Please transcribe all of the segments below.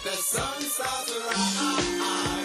the sun starts to rise.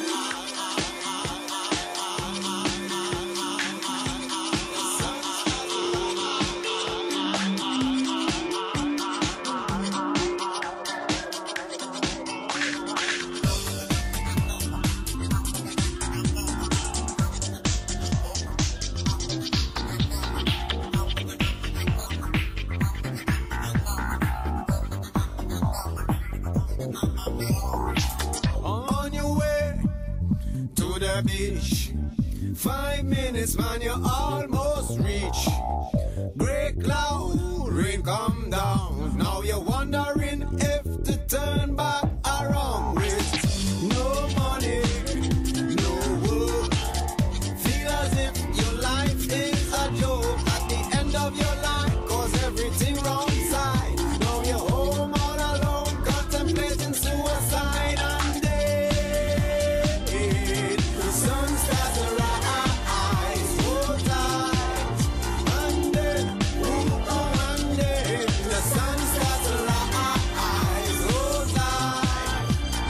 On your way to the beach, 5 minutes, man, you almost reach. Great cloud, rain come down. Now you're wondering if to turn back around with no money, no work. Feel as if your life is a joke at the end of your life, cause everything wrong side. Now you're home all alone, contemplating suicide, and then the sun starts to rise, hold tight, and then, and then the sun starts to rise, hold tight,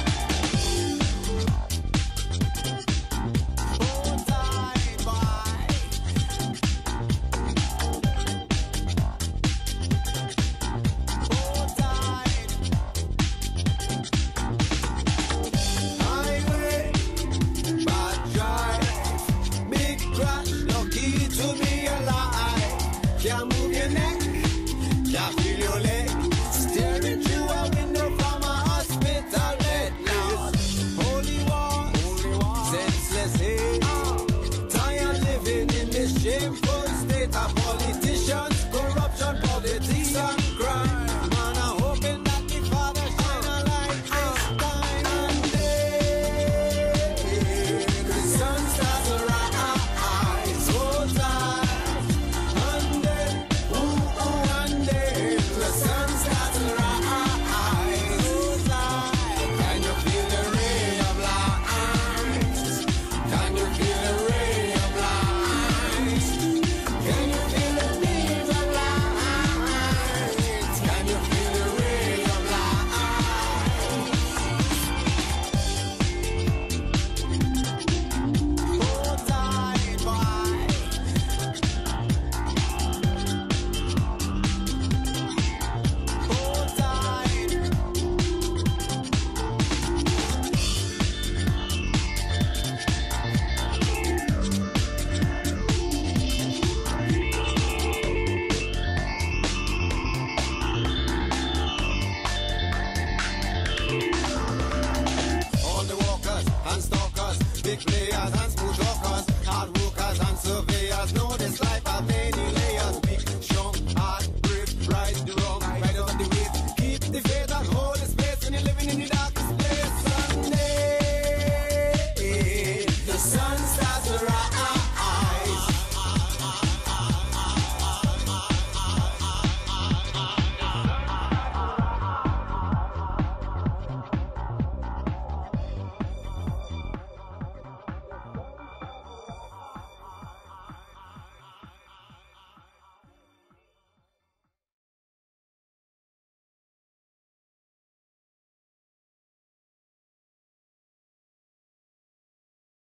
boy. Hold tight. Highway, bad drive, big crash, lucky to be alive. Can't move your neck, can't feel your leg, staring through a window from a hospital bed. Now, holy war, senseless hate, tired living in this shameful state of politicians, corruption, politics, and crime. Man, I'm hoping that the Father shine a light this time, and then the sun starts to rise, hold tight, and then, and then the sun starts to rise, hold tight. Can you feel the ray of light? Can you feel the ray of light? Can you feel the beams of light? Can you feel the ray of light? Hold tight, boy. Hold tight. All the walkers and stalkers, big players and